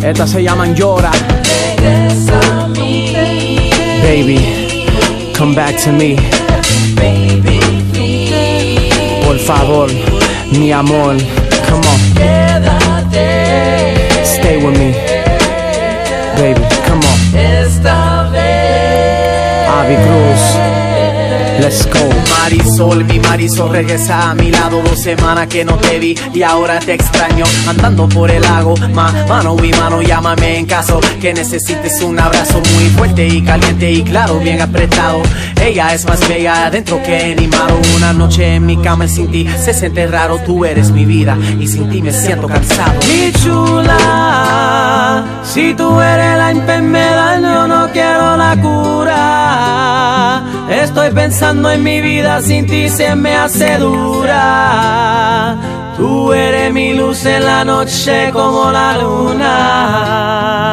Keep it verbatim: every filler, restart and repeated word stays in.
Estas se llaman Llrora. Regresa a mí, Baby, come back to me. baby, please. Por favor, mi amor, come on, Quédate, stay with me. Baby, come on. esta vez. Abi Cruz, let's go. Marisol, mi Marisol, regresa a mi lado. Dos semanas que no te vi y ahora te extraño. Andando por el lago, ma, mano y mano, llámame en caso que necesites un abrazo muy fuerte y caliente y claro, bien apretado. Ella es más bella adentro que animado. Una noche en mi cama sin ti se siente raro. Tú eres mi vida y sin ti me siento cansado. Mi chula, si tú eres la enfermedad, yo no quiero la cura. Estoy pensando en mi vida, sin ti se me hace dura. Tú eres mi luz en la noche como la luna.